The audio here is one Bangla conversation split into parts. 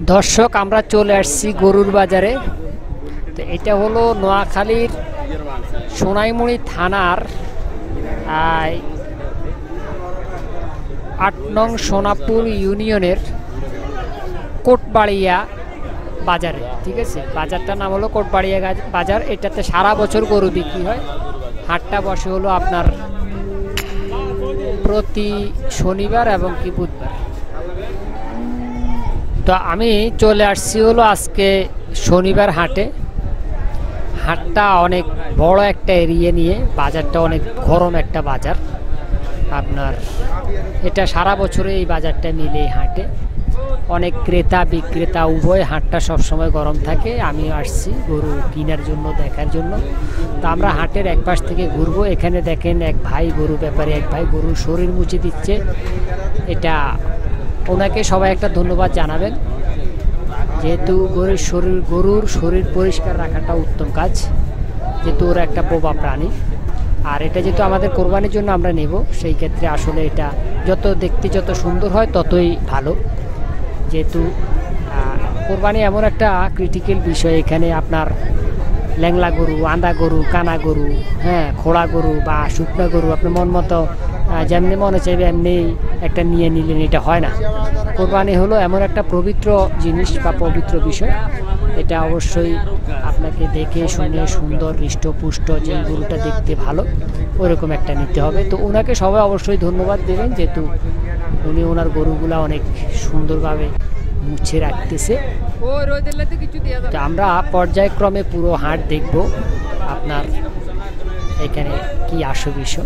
দর্শক আমরা চলে আসছি গরুর বাজারে। তো এটা হলো নোয়াখালীর সোনাইমুড়ি থানার ৮ নং সোনাপুর ইউনিয়নের কোটবাড়িয়া বাজারে, ঠিক আছে। বাজারটার নাম হলো কোটবাড়িয়া বাজার। এটাতে সারা বছর গরু বিক্রি হয়। হাটটা বসে হলো আপনার প্রতি শনিবার এবং কি বুধবার। তো আমি চলে আসছি হলো আজকে শনিবার হাটে। হাটটা অনেক বড় একটা এরিয়া নিয়ে, বাজারটা অনেক গরম একটা বাজার আপনার। এটা সারা বছরে এই বাজারটা মিলে হাটে অনেক ক্রেতা বিক্রেতা উভয়। হাটটা সবসময় গরম থাকে। আমি আসছি গরু কেনার জন্য, দেখার জন্য। তো আমরা হাটের এক পাশ থেকে ঘুরবো। এখানে দেখেন এক ভাই গরু ব্যাপারে, এক ভাই গরুর শরীর মুছে দিচ্ছে। এটা ওনাকে সবাই একটা ধন্যবাদ জানাবেন, যেহেতু গরুর শরীর পরিষ্কার রাখাটা উত্তম কাজ, যেহেতু ওরা একটা বোবা প্রাণী। আর এটা যেহেতু আমাদের কোরবানির জন্য আমরা নেব, সেই ক্ষেত্রে আসলে এটা যত দেখতে যত সুন্দর হয় ততই ভালো। যেহেতু কোরবানি এমন একটা ক্রিটিক্যাল বিষয়, এখানে আপনার ল্যাংলা গরু, আন্দা গরু, কানা গরু, হ্যাঁ, খোড়া গরু বা শুকনা গরু আপনার মন মতো যেমনি মনে চাইবে এমনি একটা নিয়ে নিলেন, এটা হয় না। কোরবানি হলো এমন একটা পবিত্র জিনিস বা পবিত্র বিষয়। এটা অবশ্যই আপনাকে দেখে শুনে সুন্দর হৃষ্টপুষ্ট, যে গরুটা দেখতে ভালো ওরকম একটা নিতে হবে। তো ওনাকে সবাই অবশ্যই ধন্যবাদ দেবেন, যেহেতু উনি ওনার গরুগুলা অনেক সুন্দরভাবে মুছে রাখতেছে। তো আমরা পর্যায়ক্রমে পুরো হাট দেখব আপনার এখানে কি আসে বিষয়।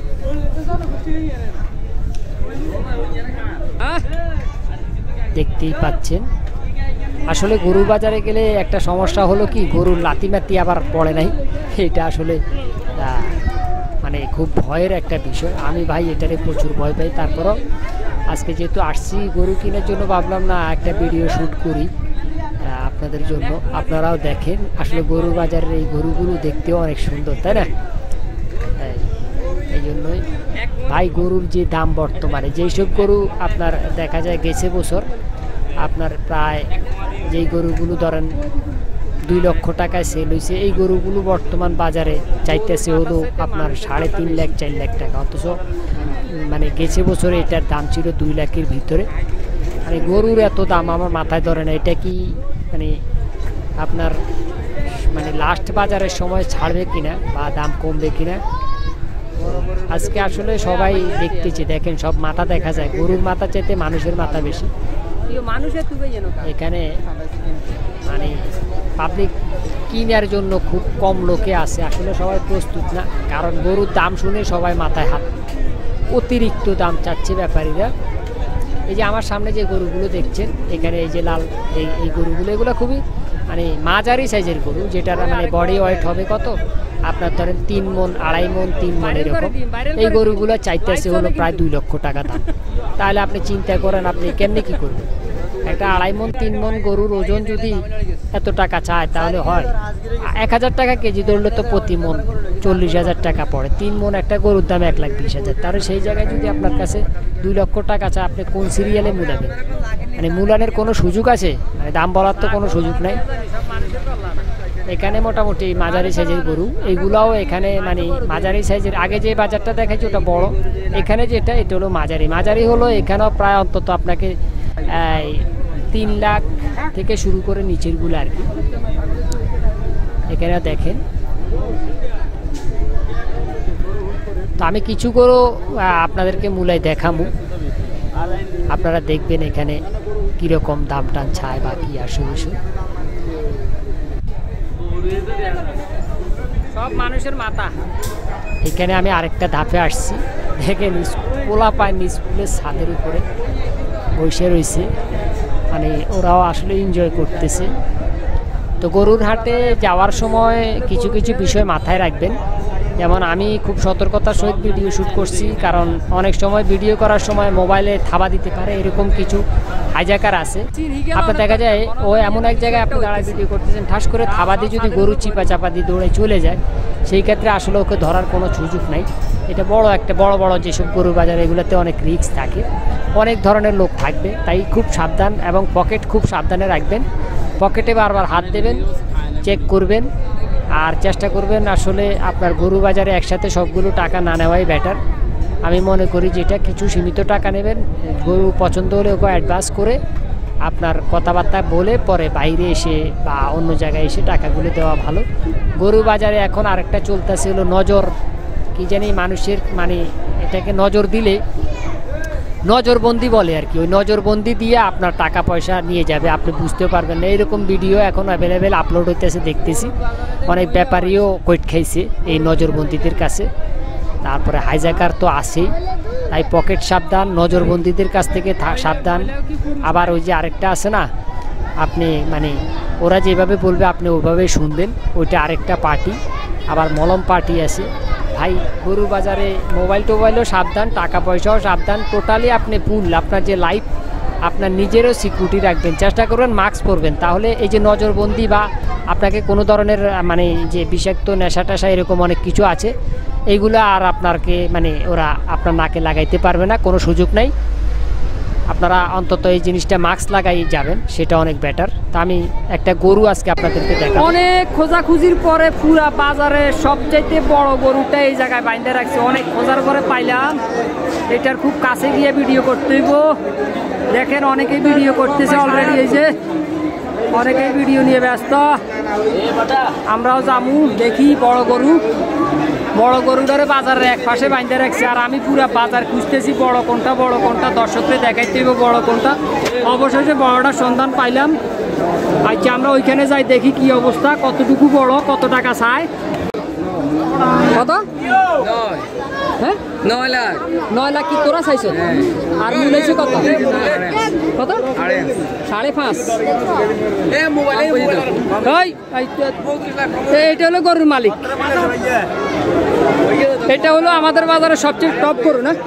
দেখতেই পাচ্ছেন আসলে গরু বাজারে গেলে একটা সমস্যা হলো কি, গরুর লাতিমাতি আবার পড়ে নাই। এটা আসলে মানে খুব ভয়ের একটা বিষয়। আমি ভাই এটারে প্রচুর ভয় পাই। তারপরও আজকে যেহেতু আসছি গরু কেনার জন্য, ভাবলাম না একটা ভিডিও শ্যুট করি আপনাদের জন্য, আপনারাও দেখেন। আসলে গরুর বাজারের এই গরুগুলো দেখতেও অনেক সুন্দর, তাই না? এই জন্যই ভাই গরুর যে দাম বর্তমানে, যেই সব গরু আপনার দেখা যায় গেছে বছর আপনার প্রায় যেই গরুগুলো ধরেন 2 লক্ষ টাকায় সেল হয়েছে, এই গরুগুলো বর্তমান বাজারে চাইতেছে হলো আপনার 3.5 লাখ 4 লাখ টাকা। অথচ মানে গেছে বছরে এটার দাম ছিল 2 লাখের ভিতরে। মানে গরুর এত দাম আমার মাথায় ধরে না। এটা কি মানে আপনার মানে লাস্ট বাজারের সময় ছাড়বে কিনা বা দাম কমবে কিনা, আজকে আসলে সবাই দেখতেছে। দেখেন সব মাথা দেখা যায়, গরুর মাথা চাইতে মানুষের মাথা বেশি এখানে। মানে পাবলিক কিনার জন্য খুব কম লোকে আছে, আসলে সবাই প্রস্তুত না। কারণ গরুর দাম শুনে সবাই মাথায় হাত, অতিরিক্ত দাম চাচ্ছে ব্যাপারীরা। এই যে আমার সামনে যে গরুগুলো দেখছেন এখানে, এই যে লাল এই গরুগুলো, এগুলো খুবই মানে মাঝারি সাইজের গরু, যেটার মানে বডি ওয়েট হবে কত আপনার ধরেন 3 মণ, 2.5 মণ, 3 মণ এরকম। এই গরুগুলো চাইতেছে হলো প্রায় 2 লক্ষ টাকা দাম। তাহলে আপনি চিন্তা করেন আপনি কেমনি কি করবেন। একটা 2.5 মণ 3 মণ গরুর ওজন যদি এত টাকা চায় তাহলে হয় 1000 টাকা কেজি ধরলে তো প্রতি মণ 40,000 টাকা পড়ে। 3 মণ একটা গরুর দাম 1,20,000। তাহলে সেই জায়গায় যদি আপনার কাছে 2 লক্ষ টাকা চায়, আপনি কোন সিরিয়ালে মূলাবেন? মানে মূলানের কোনো সুযোগ আছে? মানে দাম বলার তো কোনো সুযোগ নাই। এখানে মোটামুটি মাঝারি সাইজের গরু, এইগুলাও এখানে মানে মাঝারি সাইজের। আগে যে বাজারটা দেখাচ্ছি ওটা বড়, এখানে যেটা এটা হলো মাঝারি হলো। এখানেও প্রায় অন্তত আপনাকে 3 লাখ থেকে শুরু করে নিচেরগুলো আর কি। এখানে দেখেন। তো আমি কিছু গরু আপনাদেরকে মূলায় দেখাবো, আপনারা দেখবেন এখানে কীরকম দাম টান ছায় বা কী আসে বিষয়। সব মানুষের মাথা। এখানে আমি আরেকটা ধাপে আসছি, দেখেন পোলা পায়নি স্কুলের ছাদের উপরে বসে রয়েছে, মানে ওরাও আসলে এনজয় করতেছে। তো গরুর হাটে যাওয়ার সময় কিছু কিছু বিষয় মাথায় রাখবেন। যেমন আমি খুব সতর্কতার সহিত ভিডিও শ্যুট করছি, কারণ অনেক সময় ভিডিও করার সময় মোবাইলে থাবা দিতে পারে, এরকম কিছু হাইজ্যাকার আছে। আপনার দেখা যায় ও এমন এক জায়গায় আপনি দাঁড়ায় ভিডিও করতেছেন, ঠাস করে থাবা দিয়ে যদি গরু চিপা চাপা দিয়ে দৌড়ে চলে যায়, সেই ক্ষেত্রে আসলে ওকে ধরার কোনো সুযোগ নাই। এটা বড় বড় যেসব গরু বাজার, এগুলোতে অনেক রিস্ক থাকে, অনেক ধরনের লোক থাকবে, তাই খুব সাবধান এবং পকেট খুব সাবধানে রাখবেন। পকেটে বারবার হাত দেবেন, চেক করবেন, আর চেষ্টা করবেন আসলে আপনার গরু বাজারে একসাথে সবগুলো টাকা না নেওয়াই বেটার। আমি মনে করি যেটা কিছু সীমিত টাকা নেবেন, গরু পছন্দ হলে ওকে অ্যাডভান্স করে আপনার কথাবার্তা বলে পরে বাইরে এসে বা অন্য জায়গায় এসে টাকাগুলো দেওয়া ভালো। গরু বাজারে এখন আরেকটা চলতেছে হলো নজর, কি জানি মানুষের মানে এটাকে নজর দিলে নজরবন্দি বলে আর কি, ওই নজরবন্দি দিয়ে আপনার টাকা পয়সা নিয়ে যাবে, আপনি বুঝতেও পারবেন না। এইরকম ভিডিও এখন অ্যাভেলেবেল আপলোড হইতেছে, দেখতেছি অনেক ব্যাপারীও কৈট খাইছে এই নজরবন্দিদের কাছে। তারপরে হাইজ্যাকার তো আছেই, তাই পকেট সাবধান, নজরবন্দিদের কাছ থেকে সাবধান। আবার ওই যে আরেকটা আছে না, আপনি মানে ওরা যেভাবে বলবে আপনি ওইভাবেই শুনবেন, ওইটা আরেকটা পার্টি। আবার মলম পার্টি আছে। ভাই গরু বাজারে মোবাইল টোবাইলও সাবধান, টাকা পয়সাও সাবধান, টোটালি আপনি ফুল আপনার যে লাইফ, আপনার নিজেরও সিকিউরিটি রাখবেন, চেষ্টা করবেন মাস্ক পরবেন। তাহলে এই যে নজরবন্দি বা আপনাকে কোনো ধরনের মানে যে বিষাক্ত নেশা টেশা এরকম অনেক কিছু আছে, এইগুলো আর আপনাকে মানে ওরা আপনার নাকে লাগাইতে পারবে না, কোনো সুযোগ নাই। আপনারা অন্তত এই জিনিসটা মাস্ক লাগাই যাবেন, সেটা অনেক বেটার। তা আমি একটা গরু আজকে আপনাদেরকে দেখাবো। অনেক খোঁজাখুঁজির পরে পুরা বাজারে সবচাইতে বড় গরুটা এই জায়গায় বাইন্ধে রাখছে, অনেক খোঁজার পরে পাইলাম। এটার খুব কাছে গিয়ে ভিডিও করতে হইব। দেখেন অনেকেই ভিডিও করতেছে অলরেডি, এই যে অনেকেই ভিডিও নিয়ে ব্যস্ত। আমরাও যামু দেখি বড় গরুটারে বাজারের এক পাশে বাইন্ধে রাখছে, আর আমি পুরা বাজার খুঁজতেছি বড় কোনটা দর্শকদের দেখাইতে হইব বড় কোনটা। অবশেষে বড়টার সন্ধান পাইলাম। আচ্ছা আমরা ওইখানে যাই, দেখি কি অবস্থা, কতটুকু বড়, কত টাকা চায়। কত? হ্যাঁ 9 লাখ। 9 লাখ কি তোরা চাইছো? আর মূল্য কত? কত? 5.5। এটা হলো গরুর মালিক, এটা হলো আমাদের বাজারের সবচেয়ে টপ গরু না?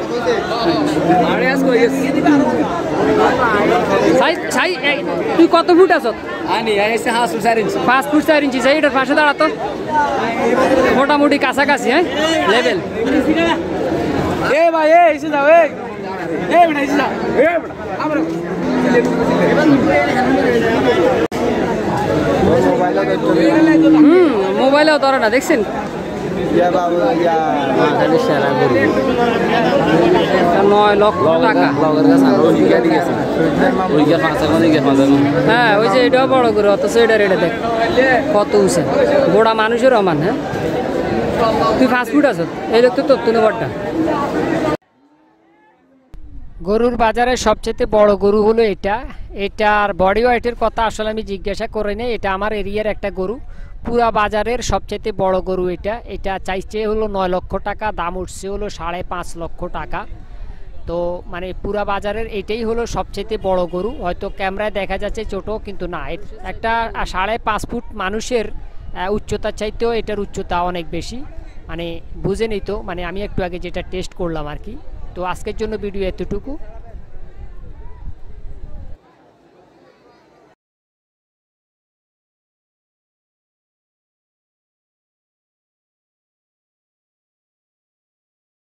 তুই কত ফুট আছো? 5 ফুট 4 ইঞ্চি। এটার পাশে দাঁড়াতো, মোটামুটি কাছাকাছি। হ্যাঁ লেভেল। মোবাইলেও ধরে না, দেখছেন? 9 লক্ষ টাকা। হ্যাঁ ওই যে এটাও বড় গরু, অথচ এটা রেটে দেখ কত উঁচা, গোড়া মানুষের অমান। হ্যাঁ তুই 5 ফুট আছো, এই লোক তো তোর তুলে বড়টা। গরুর বাজারে সবচেয়ে বড় গরু হলো এটার বডি ওয়েটের কথা আসলে আমি জিজ্ঞাসা করি নাই, এটা আমার এরিয়ার একটা গরু। পুরা বাজারের সবচেয়ে বড় গরু এটা চাইছে হলো 9 লক্ষ টাকা, দাম উঠছে হলো 5.5 লক্ষ টাকা। তো মানে পুরা বাজারের এটাই হলো সবচেয়ে বড় গরু। হয়তো ক্যামেরায় দেখা যাচ্ছে ছোট, কিন্তু না, একটা 5.5 ফুট মানুষের উচ্চতার চাইতেও এটার উচ্চতা অনেক বেশি। মানে বুঝেনি তো, মানে আমি একটু আগে যেটা টেস্ট করলাম আর কি। তো আজকের জন্য ভিডিও এতটুকু।